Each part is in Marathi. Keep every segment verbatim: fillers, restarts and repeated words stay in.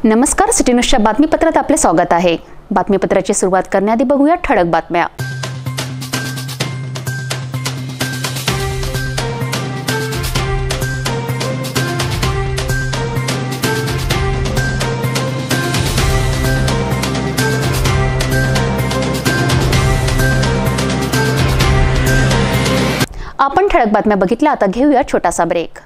नमस्कार, सिटी न्यूजच्या बातमीपत्रात आपले स्वागत आहे। बातमीपत्राची सुरुवात करण्याआधी बघूया ठळक बातम्या। आपण ठळक बातम्या बघितल्या, आता घेऊया छोटासा ब्रेक।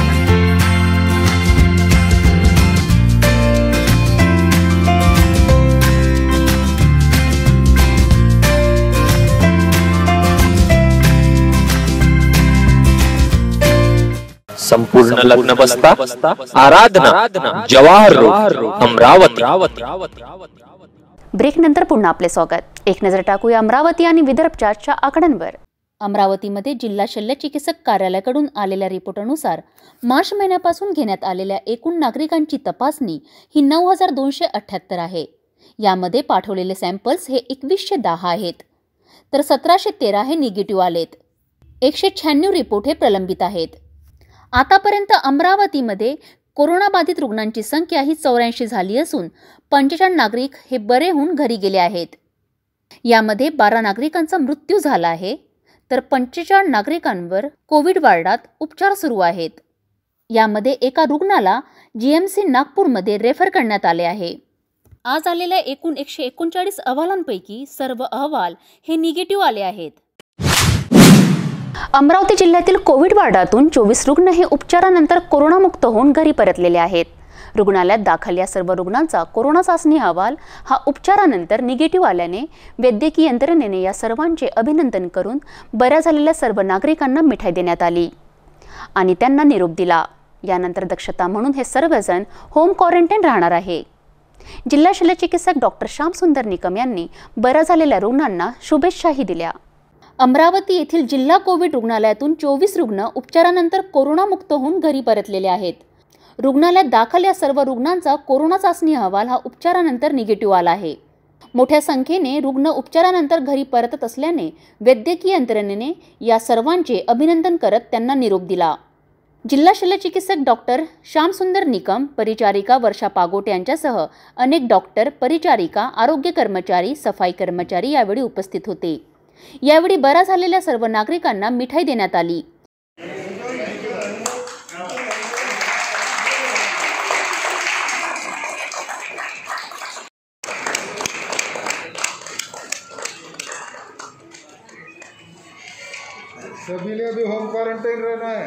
संपूर्ण लग्न बसता आराधना जवाहर रोड अमरावती। ब्रेक नंतर पुन्हा आपले स्वागत। एक नजर टाकूया अमरावती आणि विदर्भच्या आकड्यांवर। अमरावतीमध्ये जिल्हा शल्य चिकित्सक कार्यालयाकडून आलेल्या रिपोर्टनुसार मार्च महिन्यापासून घेण्यात आलेल्या एकूण नागरिकांची तपासणी ही नऊ हजार दोनशे अठ्ठ्याहत्तर आहे। यामध्ये पाठवलेले सॅम्पल्स हे एकवीसशे दहा आहेत, तर सतराशे तेरा हे निगेटिव्ह आलेत। एकशे शहाण्णव रिपोर्ट हे प्रलंबित आहेत। आतापर्यंत अमरावतीमध्ये कोरोना बाधित रुग्णांची संख्या ही चौऱ्याऐंशी झाली असून पंचेचाळीस नागरिक हे बरे होऊन घरी गेले आहेत। यामध्ये बारा नागरिकांचा मृत्यू झाला आहे, तर पंचेचाळीस नागरिकांवर कोविड वार्डात उपचार सुरू आहेत। यामध्ये एका रुग्णाला जीएमसी नागपूरमध्ये रेफर करण्यात आले आहे। आज आलेल्या एकूण एकशे एकोणचाळीस अहवालांपैकी सर्व अहवाल हे निगेटिव्ह आले आहेत। अमरावती जिल्ह्यातील कोविड वार्डातून चोवीस रुग्ण हे उपचारानंतर कोरोनामुक्त होऊन घरी परतलेले आहेत। रुग्णालयात दाखल या सर्व रुग्णांचा कोरोना चाचणी अहवाल हा उपचारानंतर निगेटिव्ह आल्याने वैद्यकीय यंत्रणेने या सर्वांचे अभिनंदन करून बऱ्या झालेल्या सर्व नागरिकांना मिठाई देण्यात आली आणि त्यांना निरोप दिला। यानंतर दक्षता म्हणून हे सर्वजण होम क्वारंटाईन राहणार आहे। जिल्हा शल्य चिकित्सक डॉक्टर श्यामसुंदर निकम यांनी बऱ्या झालेल्या रुग्णांना शुभेच्छाही दिल्या। अमरावती येथील जिल्हा कोविड रुग्णालयातून चोवीस रुग्ण उपचारानंतर कोरोनामुक्त होऊन घरी परतलेले आहेत। रुग्णालयात दाखल या सर्व रुग्णांचा कोरोना चाचणी अहवाल हा उपचारानंतर निगेटिव्ह आला आहे। मोठ्या संख्येने रुग्ण उपचारानंतर घरी परतत असल्याने वैद्यकीय यंत्रणेने या सर्वांचे अभिनंदन करत त्यांना निरोप दिला। जिल्हा शल्य चिकित्सक डॉक्टर श्यामसुंदर निकम, परिचारिका वर्षा पागोट यांच्यासह अनेक डॉक्टर, परिचारिका, आरोग्य कर्मचारी, सफाई कर्मचारी यावेळी उपस्थित होते। यावेळी बरा झालेल्या सर्व नागरिकांना मिठाई देण्यात आली। सभी ने भी होम क्वारंटाइन रहना है।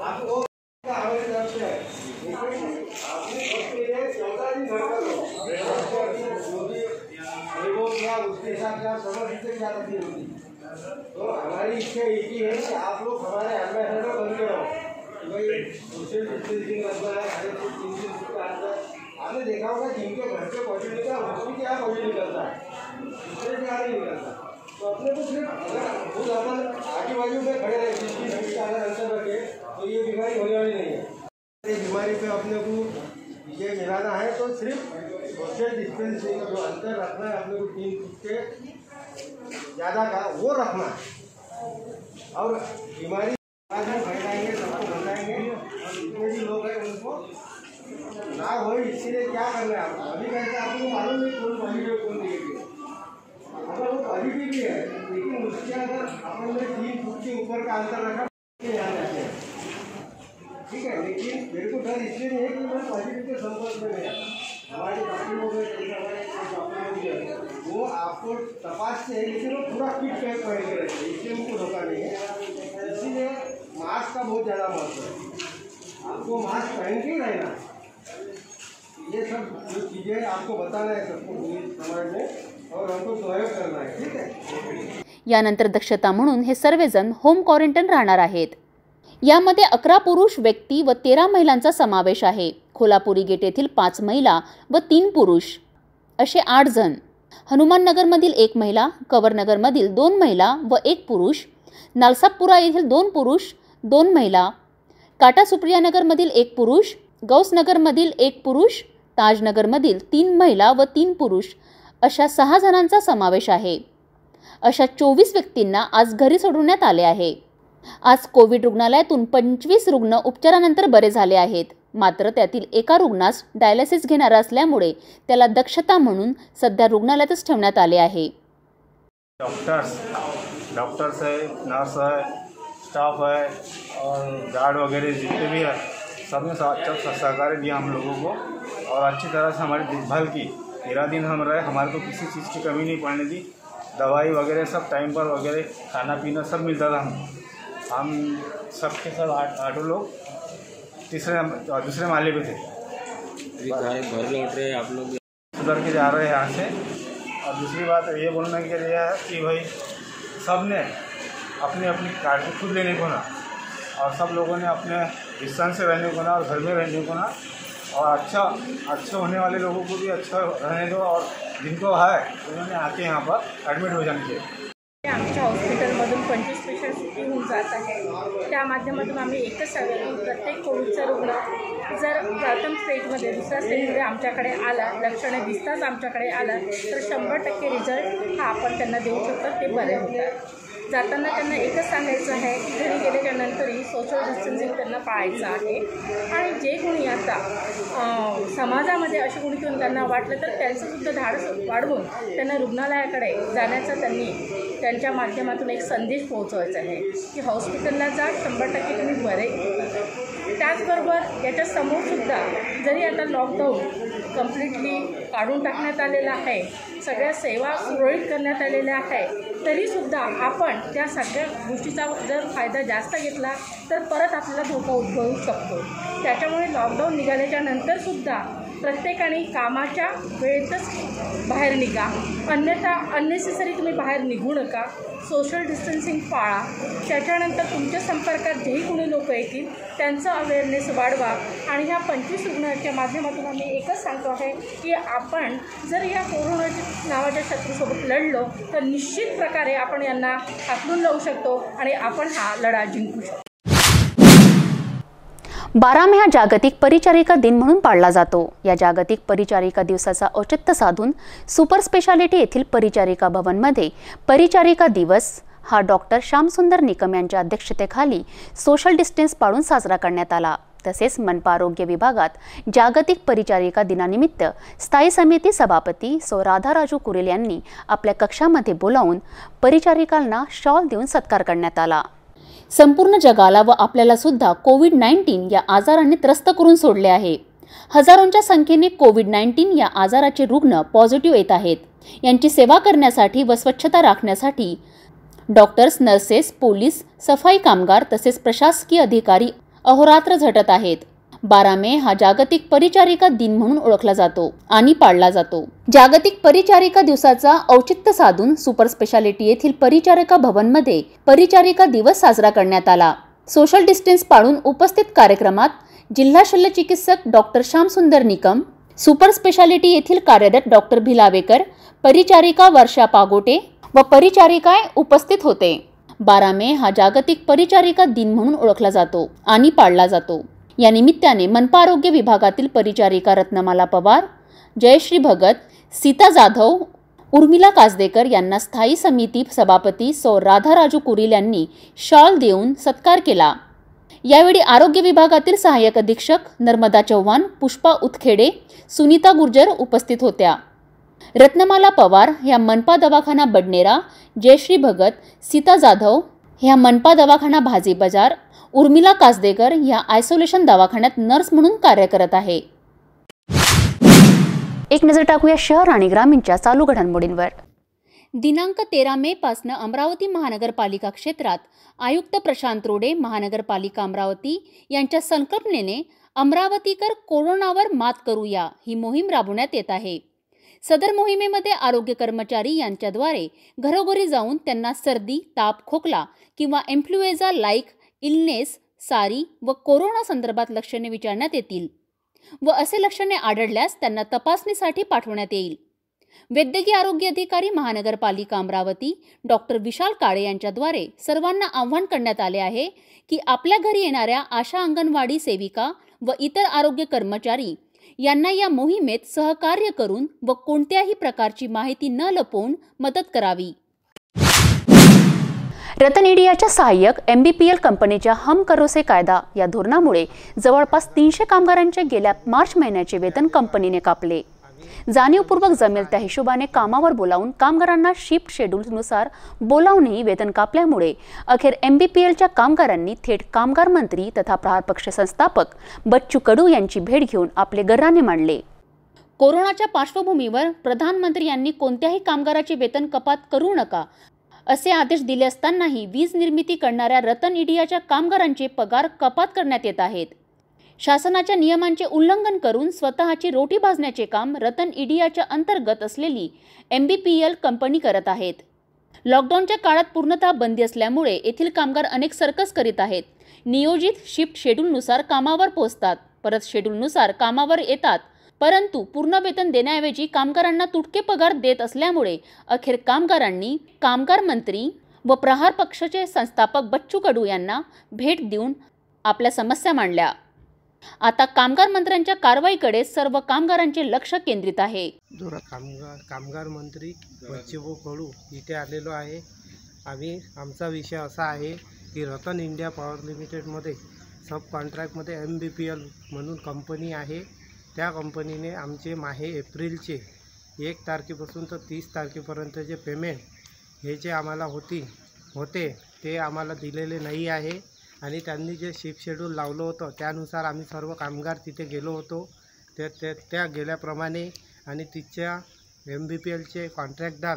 उसके साथ तो हमारी इच्छा एक ही है कि आप लोग हमारे एम्बेसडर बन के रहो। भाई सोशल डिस्टेंसिंग रखना है, हर चीज तीन दिन के अंदर। आपने देखा होगा जिनके घर पे पॉजिटिव निकला उसकी क्या पॉजिटिव निकलता है, दूसरे क्या नहीं निकलता। तो अपने को सिर्फ अगर खुद अपन आजू बाजू में खड़े रहे, जिस चीज का अगर अंतर रखे तो ये बीमारी होने वाली नहीं है। ये बीमारी पे अपने को विजय मिलाना है तो सिर्फ सोशल डिस्टेंसिंग जो अंतर रखना है अपने को तीन फुट के ज़्यादा का वो रखना है। और बीमारी आज हम फैलाएंगे, सबको बताएंगे, और जितने भी लोग हैं उनको ना हो, इसीलिए क्या करना है आपको अभी कैसे आपको मालूम नहीं कौन पॉजिटिव कौन निगेटिव। अगर वो पॉजिटिव भी है लेकिन उसके अगर अपन ने तीन फुट के ऊपर का अंतर रखा ध्यान रखते हैं, ठीक है। लेकिन मेरे को डर इसलिए नहीं है कि मैं पॉजिटिव के संपर्क में नहीं आता। हमारे डॉक्टर लोग हैं, वो आपको तपासते हैं, लेकिन वो पूरा किट पैक पहन के रहते हैं, इसलिए उनको धोखा नहीं है। इसीलिए मास्क का बहुत ज़्यादा महत्व है। आपको मास्क पहन के ही रहना है। ये सब जो चीज़ें आपको बताना है सबको समाज में, और हमको सहयोग करना है, ठीक है। यानंतर दक्षता म्हणून हे सर्वजण होम क्वारंटाईन राहणार आहेत। यामध्ये अकरा पुरुष व्यक्ती व तेरा महिलांचा समावेश आहे। खोलापुरी गेट येथील पाच महिला व तीन पुरुष असे आठ जण, हनुमाननगरमधील एक महिला, कवरनगरमधील दोन महिला व एक पुरुष, नालसापुरा येथील दोन पुरुष दोन महिला, काटा सुप्रियानगरमधील एक पुरुष, गौसनगरमधील एक पुरुष, ताजनगरमधील तीन महिला व तीन पुरुष अशा सहा जणांचा समावेश आहे। अशा चोवीस व्यक्तींना आज घरी सोडवण्यात आले आहे। आज कोविड रुग्णालयातून पंचवीस रुग्ण उपचारानंतर बरे झाले आहेत। मात्र त्यातील एका रुग्णास डायलिसिस घेणारा असल्यामुळे त्याला दक्षता म्हणून सध्या रुग्णालयातच ठेवण्यात आले आहे। डॉक्टर्स डॉक्टर्स है, नर्स है, स्टाफ है और गार्ड वगैरह जितने भी है, सबने अच्छा सहकार दिया हम लोगों को और अच्छी तरह से हमारी देखभाल की। तेरह दिन हम रहे, हमारे को किसी चीज़ की कमी नहीं पड़ने दी। दवाई वगैरह सब टाइम पर वगैरह, खाना पीना सब मिलता था। हम हम सबके सब आठ आठों लोग तीसरे दूसरे माले पे थे। घर घर लौट रहे आप लोग, सुधर के जा रहे हैं यहाँ से। और दूसरी बात ये बोलने के लिए है कि भाई सब ने अपनी अपनी काळजी खुद लेने को ना, और सब लोगों ने अपने डिस्टेंस से रहने को ना और घर में रहने को ना, और अच्छा अच्छे होने वाले लोगों को भी अच्छा रहने दो, और जिनको है उन्होंने आके यहाँ पर ॲडमिट हो जाने चाहिए। आमच्या हॉस्पिटलमधून पंचवीस पेशंट सुट्टी होऊन जात आहे। त्या माध्यमातून आम्ही एकच सांगतो, प्रत्येक कोविडचा रुग्ण जर प्रथम स्टेजमध्ये दुसऱ्या स्टेजमध्ये आमच्याकडे आला, लक्षणे दिसताच आमच्याकडे आला, तर शंभर टक्के रिझल्ट हा आपण त्यांना देऊ शकतो, ते बरे होतात। जाताना त्यांना एकच सांगायचं आहे की घरी गेल्याच्या नंतरही सोशल डिस्टन्सिंग त्यांना पाळायचं आहे। आणि जे कोणी आता समाजामध्ये असे कोणी कोणी त्यांना वाटलं तर त्यांचंसुद्धा धाडस वाढवून त्यांना रुग्णालयाकडे जाण्याचा त्यांनी त्यांच्या माध्यमातून एक संदेश पोहोचवायचा आहे की हॉस्पिटलला जा, शंभर टक्के तुम्ही बरे। त्याचबरोबर याच्या समोरसुद्धा जरी आता लॉकडाऊन कम्प्लिटली काढून टाकण्यात आलेला आहे, सगळ्या सेवा सुरळीत करण्यात आलेल्या आहे, तरीसुद्धा आपण त्या सगळ्या गोष्टीचा जर फायदा जास्त घेतला तर परत आपल्याला धोका उद्भवू शकतो। त्याच्यामुळे लॉकडाऊन निघाल्याच्या नंतरसुद्धा प्रत्येकाने कामाच्या वेळेतच बाहेर निघा, अन्यथा अननेसेसरी तुम्ही बाहेर निघू नका, सोशल डिस्टन्सिंग पाळा। त्याच्यानंतर तुमच्या संपर्कात जेही कोणी लोक येतील त्यांचं अवेअरनेस वाढवा। आणि ह्या पंचवीस रुग्णांच्या माध्यमातून आम्ही एकच सांगतो आहे की आपण जर या कोरोना नावाच्या शत्रूसोबत लढलो तर निश्चित प्रकारे आपण यांना हाकलून लावू शकतो आणि आपण हा लढा जिंकू शकतो। बारा मे हा जागतिक परिचारिका दिन म्हणून पाळला जातो। या जागतिक परिचारिका दिवसाचा औचित्य साधून सुपर स्पेशालिटी येथील परिचारिका भवनमध्ये परिचारिका दिवस हा डॉक्टर श्यामसुंदर निकम यांच्या अध्यक्षतेखाली सोशल डिस्टन्स पाळून साजरा करण्यात आला। तसेच मनपा आरोग्य विभागात जागतिक परिचारिका दिनानिमित्त स्थायी समिती सभापती सौ राधा राजू कुरेल यांनी आपल्या कक्षामध्ये बोलावून परिचारिकांना शॉल देऊन सत्कार करण्यात आला। संपूर्ण जगाला व आपल्याला सुद्धा कोविड नाईन्टीन या आजाराने त्रस्त करून सोडले आहे। हजारोंच्या संख्येने कोविड नाईन्टीन या आजाराचे रुग्ण पॉझिटिव्ह येत आहेत। यांची सेवा करण्यासाठी व स्वच्छता राखण्यासाठी डॉक्टर्स, नर्सेस, पोलीस, सफाई कामगार तसेच प्रशासकीय अधिकारी अहोरात्र झटत आहेत। बारा मे हा जागतिक परिचारिका दिन म्हणून ओळखला जातो आणि पाळला जातो। जागतिक परिचारिका दिवसाचा औचित्य साधून सुपर स्पेशालिटी येथील परिचारिका भवनमध्ये परिचारिका दिवस साजरा करण्यात आला। सोशल डिस्टन्स पाळून उपस्थित कार्यक्रमात जिल्हा शल्य चिकित्सक doctor Shyamsundar Nikam, super speciality येथील कार्यरत डॉक्टर भिलावेकर, परिचारिका वर्षा पागोटे व परिचारिकाय उपस्थित होते। बारा मे हा जागतिक परिचारिका दिन म्हणून ओळखला जातो आणि पाळला जातो। या निमित्ताने मनपा आरोग्य विभागातील परिचारिका रत्नमाला पवार, जयश्री भगत, सीता जाधव, उर्मिला कासदेकर यांना स्थायी समिती सभापती सौ राधा राजू कुरेल यांनी शॉल देऊन सत्कार केला। यावेळी आरोग्य विभागातील सहाय्यक अधीक्षक नर्मदा चव्हाण, पुष्पा उतखेडे, सुनीता गुर्जर उपस्थित होत्या। रत्नमाला पवार ह्या मनपा दवाखाना बडनेरा, जयश्री भगत, सीता जाधव ह्या मनपा दवाखाना भाजी बाजार, उर्मिला कासदेकर ह्या आयसोलेशन दवाखान्यात नर्स म्हणून कार्य करत आहे। एक नजर टाकूया शहर आणि ग्रामीणच्या चालू घडामोडींवर। दिनांक तेरा मे पासून अमरावती महानगरपालिका क्षेत्रात आयुक्त प्रशांत रोडे, महानगरपालिका अमरावती यांच्या संकल्पनेने अमरावतीकर कोरोनावर मात करूया ही मोहीम राबवण्यात येत आहे। सदर मोहिमेमध्ये आरोग्य कर्मचारी यांच्याद्वारे घरोघरी जाऊन त्यांना सर्दी, ताप, खोकला किंवा इन्फ्लुएन्झा लाईक इलनेस, सारी व कोरोना संदर्भात लक्षणे विचारण्यात येतील व असे लक्षणे आढळल्यास त्यांना तपासणीसाठी पाठवण्यात येईल। वैद्यकीय आरोग्य अधिकारी महानगरपालिका अमरावती डॉक्टर विशाल काळे यांच्याद्वारे सर्वांना आवाहन करण्यात आले आहे की आपल्या घरी येणाऱ्या आशा, अंगणवाडी सेविका व इतर आरोग्य कर्मचारी यांना या मोहिमेत सहकार्य करून व कोणत्याही प्रकारची माहिती न लपवून मदत करावी। रतन इंडियाच्या सहाय्यक एम बी पी एल कंपनीच्या हम करोसे कायदा या धोरणामुळे जवळपास तीनशे कामगारांचे गेल्या मार्च महिन्याचे वेतन कंपनीने कापले। जाणीवपूर्वक जमेल त्या हिशोबाने कामावर बोलावून कामगारांना शिफ्ट शेड्यूलनुसार बोलावूनही वेतन कापल्यामुळे अखेर एम बी पी एलच्या कामगारांनी थेट कामगार मंत्री तथा प्रहार पक्ष संस्थापक बच्चू कडू यांची भेट घेऊन आपले गर्राने मांडले। कोरोनाच्या पार्श्वभूमीवर प्रधानमंत्री यांनी कोणत्याही कामगाराचे वेतन कपात करू नका असे आदेश दिले असतानाही वीज निर्मिती करणाऱ्या रतन इंडियाच्या कामगारांचे पगार कपात करण्यात येत आहेत। शासनाच्या नियमांचे उल्लंघन करून स्वतःची रोटी भाजण्याचे काम रतन इंडियाच्या अंतर्गत असलेली M B P L company करत आहेत। लॉकडाऊनच्या काळात पूर्णतः बंदी असल्यामुळे येथील कामगार अनेक सर्कस करीत आहेत। नियोजित शिफ्ट शेड्यूलनुसार कामावर पोहोचतात, परत शेड्यूलनुसार कामावर येतात, परंतु पूर्ण वेतन देण्याऐवजी कामगारांना तुटके पगार देत असल्यामुळे अखेर कामगारांनी कामगार मंत्री व प्रहार पक्षाचे संस्थापक बच्चू कडू यांना भेट देऊन आपल्या समस्या मांडल्या। आता कामगार मंत्र्यांच्या कारवाईकडे सर्व कामगारांचे लक्ष केंद्रित आहे। कामगार कामगार मंत्री बच्चू कडू इथे आलेलो आहे। आम्ही आमचा विषय असा आहे की रतन इंडिया पॉवर लिमिटेडमध्ये सब कॉन्ट्रॅक्टमध्ये एम बी पी एल म्हणून कंपनी आहे। त्या कंपनीने आमचे माहे एप्रिलचे एक तारखेपासून तर तीस तारखेपर्यंतचे पेमेंट हे जे आम्हाला होती होते ते आम्हाला दिलेले नाही आहे आणि त्यांनी जे शिफ्ट शेड्यूल लावलं होतं त्यानुसार आम्ही सर्व कामगार तिथे गेलो होतो। त्या त्या त्या गेल्याप्रमाणे आणि तिच्या एम बी पी एलचे कॉन्ट्रॅक्टदार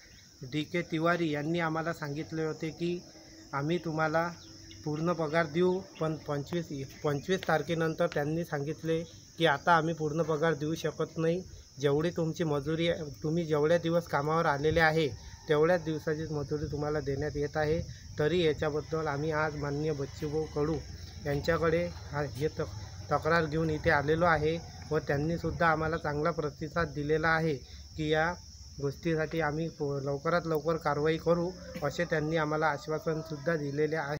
डी के तिवारी यांनी आम्हाला सांगितले होते की आम्ही तुम्हाला पूर्ण पगार देऊ, पण पंचवीस पंचवीस तारखेनंतर त्यांनी सांगितले की आता आम्ही पूर्ण पगार देऊ शकत नाही। जेवढी तुमची मजुरी तुम्ही जेवढ्या दिवस कामावर आलेले आहे तेवढ्याच दिवसाची मजुरी तुम्हाला देण्यात येत आहे। तरी याच्याबद्दल आम्ही आज माननीय बच्चूभाऊ कडू यांच्याकडे हे तक तक्रार घेऊन इथे आलेलो आहे व त्यांनीसुद्धा आम्हाला चांगला प्रतिसाद दिलेला आहे की या गोष्टीसाठी आम्ही लवकरात लवकर कारवाई करू असे त्यांनी आम्हाला आश्वासनसुद्धा दिलेले आहे।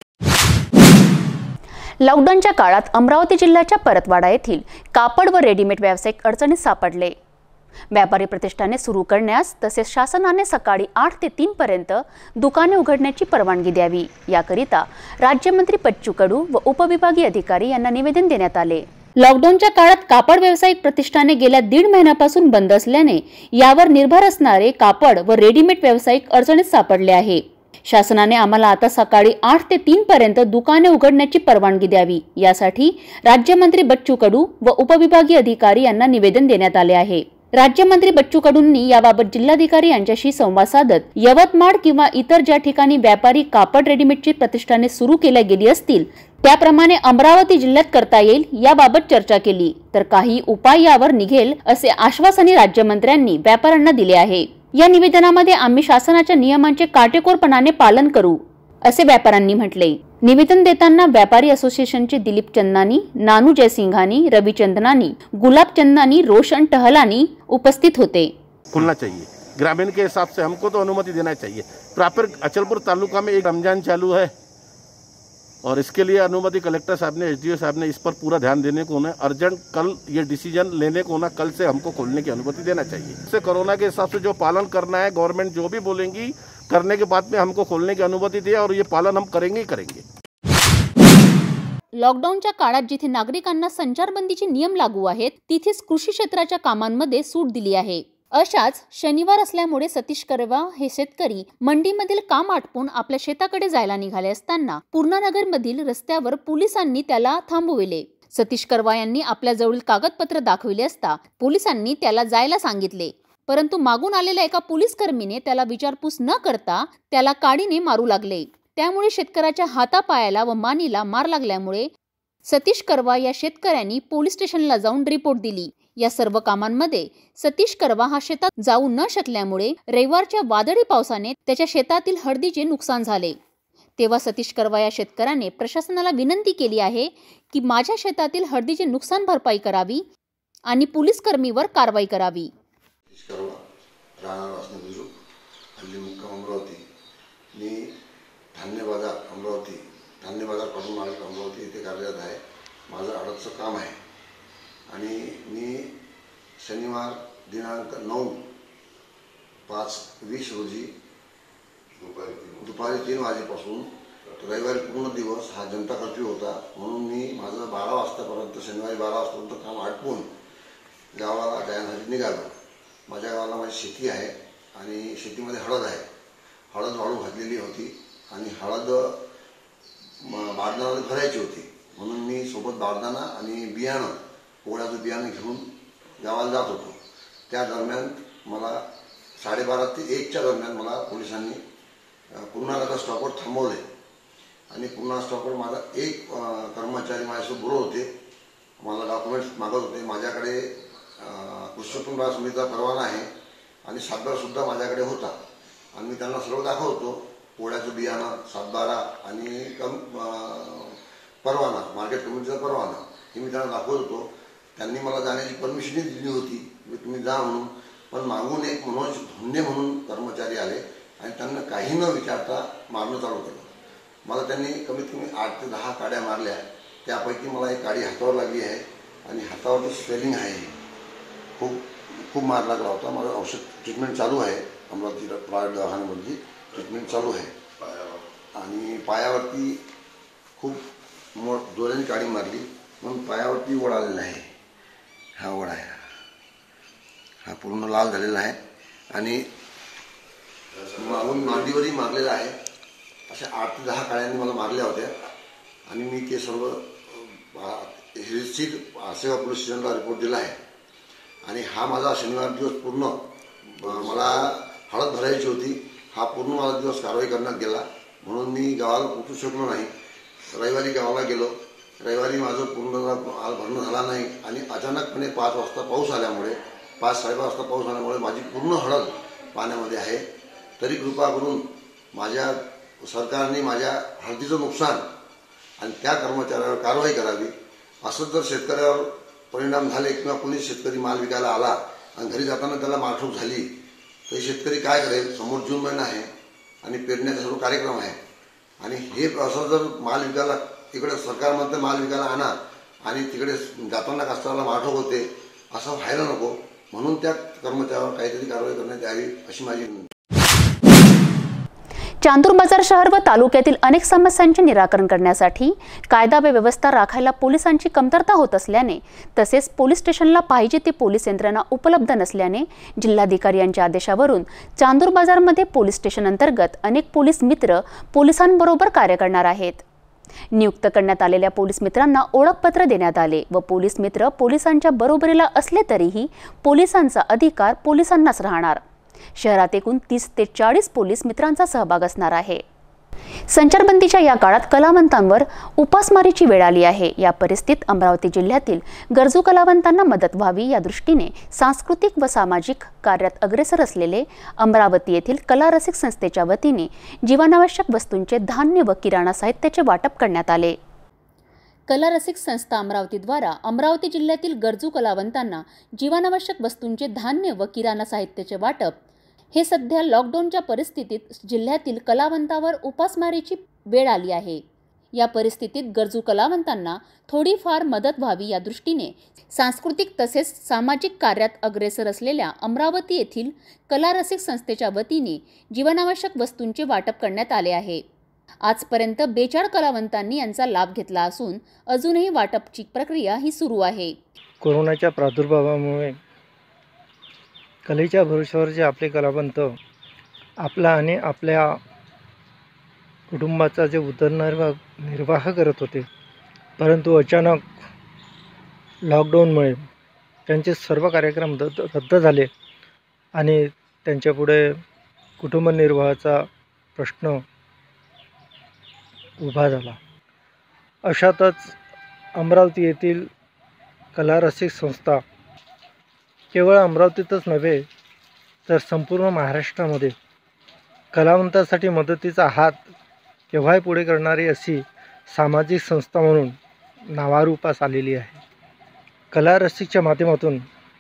लॉकडाऊनच्या काळात अमरावती जिल्ह्याच्या परतवाडा येथील कापड व रेडीमेड व्यावसायिक अडचणीत सापडले। व्यापारी प्रतिष्ठाने सुरू करण्यास तसेच शासनाने सकाळी आठ ते तीन पर्यंत दुकाने उघडण्याची परवानगी द्यावी याकरिता राज्यमंत्री बच्चू कडू व उपविभागीय अधिकारी यांना निवेदन देण्यात आले। लॉकडाऊनच्या काळात कापड व्यावसायिक प्रतिष्ठाने गेल्या दीड महिन्यापासून बंद असल्याने यावर निर्भर असणारे कापड व रेडीमेड व्यावसायिक अडचणीत सापडले आहे। शासनाने आम्हाला आता सकाळी आठ ते तीन पर्यंत दुकाने उघडण्याची परवानगी द्यावी यासाठी राज्यमंत्री बच्चू कडू व उपविभागीय अधिकारी यांना निवेदन देण्यात आले आहे। राज्यमंत्री बच्चू कडूंनी याबाबत जिल्हाधिकारी यांच्याशी संवाद साधत यवतमाळ किंवा इतर ज्या ठिकाणी व्यापारी कापड रेडीमेडची प्रतिष्ठाने सुरू केल्या गेली असतील त्याप्रमाणे अमरावती जिल्ह्यात करता येईल याबाबत चर्चा केली तर काही उपाय यावर निघेल असे आश्वासने राज्यमंत्र्यांनी व्यापाऱ्यांना दिले आहे। या निवेदनामध्ये आम्ही शासनाच्या नियमांचे काटेकोरपणाने पालन करू असे व्यापाऱ्यांनी म्हटले। निवेदन देताना व्यापारी असोसिएशनचे दिलीप चंदानी, नानू जयसिंघानी, रवि चंदनानी, गुलाब चंदानी, रोशन टहलानी उपस्थित होते। खुलना चाहिए, ग्रामीण के हिसाब से हमको तो अनुमति देना चाहिए। प्रॉपर अचलपुर तालुका में एक रमजान चालू है और इसके लिए अनुमति कलेक्टर साहब ने, एस डी ओ साहब ने इस पर पूरा ध्यान देने को उन्हें अर्जेंट कल ये डिसीजन लेने को ना कल से हमको खोलने की अनुमति देना चाहिए। इससे कोरोना के हिसाब से जो पालन करना है गवर्नमेंट जो भी बोलेंगी करने के बाद में हमको खोलने की अनुमति दे और ये पालन हम करेंगे ही करेंगे। लॉकडाऊनच्या काळात जिथे नागरिकांना संचारबंदीचे नियम लागू आहेत तिथेच कृषी क्षेत्राच्या कामांमध्ये सूट दिली आहे। अशाच शनिवार असल्यामुळे सतीश करवा हे शेतकरी मंडीमधील काम आटपून आपल्या शेताकडे जायला निघाले असताना पूर्णानगर मधील रस्त्यावर पोलिसांनी त्याला थांबविले। सतीश करवा यांनी आपल्या जवळील कागदपत्र दाखविले असता पोलिसांनी त्याला जायला सांगितले, परंतु मागून आलेल्या एका पोलीस कर्मीने त्याला विचारपूस न करता त्याला काडीने मारू लागले। त्यामुळे शेतकऱ्याच्या हातापायाला व मानीला मार लागल्यामुळे सतीश करवा या शेतकऱ्यांनी पोलीस स्टेशनला जाऊन रिपोर्ट दिली। या सर्व कामांमध्ये सतीश करवा हा शेतात जाऊ न शकल्यामुळे रविवारच्या वादळी पावसाने त्याच्या शेतातील हळदीचे नुकसान झाले। तेव्हा सतीश करवा या शेतकऱ्याने प्रशासनाला विनंती केली आहे की माझ्या शेतातील हळदीचे नुकसान भरपाई करावी आणि पोलीस कर्मीवर कारवाई करावी। धान्य बाजार अमरावती धान्य बाजार पासून मालक अमरावती इथे कार्यरत आहे। माझं अडतचं काम आहे आणि मी शनिवार दिनांक नऊ पाच वीस रोजी दुपारी तीन वाजेपासून रविवारी पूर्ण दिवस हा जनता कर्फ्यू होता, म्हणून मी माझं बारा वाजतापर्यंत शनिवारी बारा वाजतापर्यंत काम आटपून गावाला जाण्यासाठी निघालो. माझ्या गावाला माझी शेती आहे आणि शेतीमध्ये हळद आहे. हळद वाळू घातलेली होती आणि हळद बारदानामध्ये भरायची होती, म्हणून मी सोबत बारदाना आणि बियाणं पोळ्याचं बियाणं घेऊन गावाला जात होतो. त्या दरम्यान मला साडेबारा ते एकच्या दरम्यान मला पोलिसांनी पूर्णागत स्टॉपवर थांबवले आणि पूर्णा स्टॉपवर माझा एक कर्मचारी माझ्यासोबत बरोबर होते. मला डॉक्युमेंट्स मागत होते. माझ्याकडे कृषी उत्पन्न बाजार समितीचा परवाना आहे आणि सातबारासुद्धा माझ्याकडे होता आणि मी त्यांना सर्व दाखवत होतो. पोळ्याचं बियाणं, सातबारा आणि कम परवाना, मार्केट कमिटीचा परवाना हे मी त्यांना दाखवत होतो. त्यांनी मला जाण्याची परमिशनही दिली होती, तुम्ही जा म्हणून. पण मागून एक मनोज धुंडे म्हणून कर्मचारी आले आणि त्यांना काही न विचारता मारणं चालू केलं. मला त्यांनी कमीत कमी आठ ते दहा काड्या मारल्या. त्यापैकी मला एक काडी हातावर लागली आहे आणि हातावरती स्वेलिंग आहे. खूप खूप मार लागला होता. माझं औषध ट्रीटमेंट चालू आहे. अमरावती प्रायव्हेट दवाखान्यामधली ट्रीटमेंट चालू आहे. आणि पायावरती खूप मो जोराने काडी मारली म्हणून पायावरती वड आलेला आहे. हा वड आहे, हा पूर्ण लाल झालेला आहे आणि मागून मांडीवरही मारलेला आहे. अशा आठ ते दहा काड्यांनी मला मारल्या होत्या आणि मी ते सर्व हिरसीट आसेगाव पोलीस स्टेशनला रिपोर्ट दिला आहे. आणि हा माझा शनिवार दिवस पूर्ण मला हळद भरायची होती, हा पूर्ण माझा दिवस कारवाई करण्यात गेला, म्हणून मी गावाला पोचू शकलो नाही. रविवारी गावाला गेलो. रविवारी माझं पूर्ण भरणं झाला नाही आणि अचानकपणे पाच वाजता पाऊस आल्यामुळे पाच साडेपाच वाजता पाऊस आल्यामुळे माझी पूर्ण हळद पाण्यामध्ये आहे. तरी कृपा करून माझ्या सरकारने माझ्या हळदीचं नुकसान आणि त्या कर्मचाऱ्यावर कारवाई करावी. असंच जर शेतकऱ्यावर परिणाम झाले किंवा कोणी शेतकरी माल विकायला आला आणि घरी जाताना त्याला मारठूक झाली तर शेतकरी काय करेल? समोर जून महिना आहे आणि पेरण्याचा सर्व कार्यक्रम आहे आणि हे असं जर माल विकायला तिकडे सरकारमध्ये माल विकायला आणा आणि तिकडे जाताना कष्टाला मारठूक होते, असं व्हायला नको. म्हणून त्या कर्मचाऱ्यावर काहीतरी कारवाई करण्यात यावी अशी माझी विनंती. चांदूर बाजार शहर व तालुक्यातील अनेक समस्यांचे निराकरण करण्यासाठी कायदा व व्यवस्था राखायला पोलिसांची कमतरता होत असल्याने तसेच पोलीस स्टेशनला पाहिजे ते पोलीस यंत्रणा उपलब्ध नसल्याने जिल्हाधिकारी यांच्या आदेशावरून चांदूर बाजारमध्ये पोलीस स्टेशन अंतर्गत अनेक पोलीस मित्र पोलिसांबरोबर कार्य करणार आहेत. नियुक्त करण्यात आलेल्या पोलीस मित्रांना ओळखपत्र देण्यात आले व पोलीस मित्र पोलिसांच्या बरोबरीला असले तरीही पोलिसांचा अधिकार पोलिसांनाच राहणार. शहरात एकूण तीस ते चाळीस पोलीस मित्रांचा सहभाग असणार आहे. संचारबंदीच्या या काळात कलावंतांवर उपासमारीची वेळ आली आहे. या परिस्थितीत अमरावती जिल्ह्यातील गरजू कलावंतांना मदत व्हावी या दृष्टीने सांस्कृतिक व सामाजिक कार्यात अग्रेसर असलेले अमरावती येथील कलारसिक संस्थेच्या वतीने जीवनावश्यक वस्तूंचे धान्य व किराणा साहित्याचे वाटप करण्यात आले. कलारसिक संस्था अमरावतीद्वारा अमरावती जिल्ह्यातील गरजू कलावंतांना जीवनावश्यक वस्तूंचे धान्य व किराणा साहित्याचे वाटप हे सध्या लॉकडाऊनच्या परिस्थितीत जिल्ह्यातील कलावंतावर उपासमारीची वेळ आली आहे. या परिस्थितीत गरजू कलावंतांना थोडीफार मदत व्हावी या दृष्टीने सांस्कृतिक तसेच सामाजिक कार्यात अग्रेसर असलेल्या अमरावती येथील कलारसिक संस्थेच्या वतीने जीवनावश्यक वस्तूंचे वाटप करण्यात आले आहे. आजपर्यंत बेचाळ कलावंतांनी यांचा लाभ घेतला असून अजूनही वाटपची प्रक्रिया ही सुरू आहे. कोरोनाच्या प्रादुर्भावामुळे कलेच्या भरोश्यावरचे आपले कलावंत आपला आणि आपल्या कुटुंबाचा जे उदरनिर्वाह निर्वाह करत होते, परंतु अचानक लॉकडाऊनमुळे त्यांचे सर्व कार्यक्रम रद्द रद्द झाले आणि त्यांच्यापुढे कुटुंबनिर्वाहाचा प्रश्न उभा झाला. अशातच अमरावती येथील कलारसिक संस्था केवळ अमरावतीतच नव्हे तर संपूर्ण महाराष्ट्रामध्ये कलावंतासाठी मदतीचा हात केव्हाही पुढे करणारी अशी सामाजिक संस्था म्हणून नावारूपास आलेली आहे. कलारसिकच्या माध्यमातून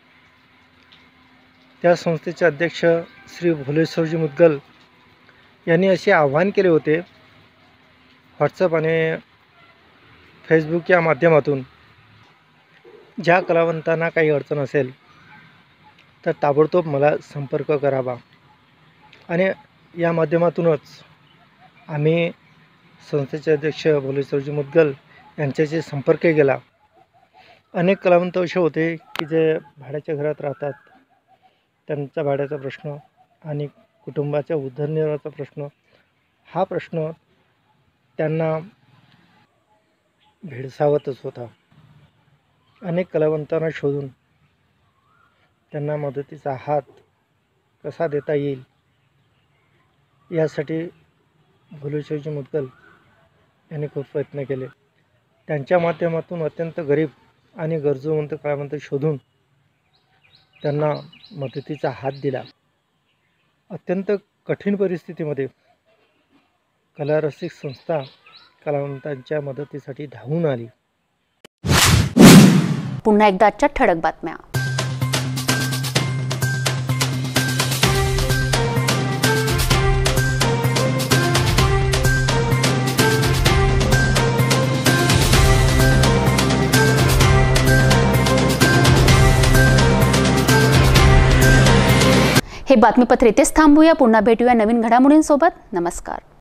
त्या संस्थेचे अध्यक्ष श्री भोलेश्वरजी मुद्गल यांनी असे आवाहन केले होते, व्हॉट्सअप आणि फेसबुक या माध्यमातून ज्या कलावंतांना काही अडचण असेल तर ताबडतोब मला संपर्क करावा आणि या माध्यमातूनच आम्ही संस्थेचे अध्यक्ष भोलेसरजी मुदगल यांच्याशी संपर्क केला. अनेक कलावंत असे होते की जे भाड्याच्या घरात राहतात, त्यांचा भाड्याचा प्रश्न आणि कुटुंबाच्या उदरनिर्वाहाचा प्रश्न, हा प्रश्न त्यांना भेडसावतच होता. अनेक कलावंतांना शोधून त्यांना मदतीचा हात कसा देता येईल यासाठी भोलेसरजी मुदगल यांनी खूप प्रयत्न केले. त्यांच्या माध्यमातून अत्यंत गरीब आणि गरजूवंत कलावंत शोधून त्यांना मदतीचा हात दिला. अत्यंत कठीण परिस्थितीमध्ये कलारसिक संस्था कलावंतांच्या मदतीसाठी धावून आली. पुन्हा एकदा आजच्या ठळक बातम्या. हे बातमीपत्र इथेच थांबूया. पुन्हा भेटूया नवीन घडामोडींसोबत. नमस्कार.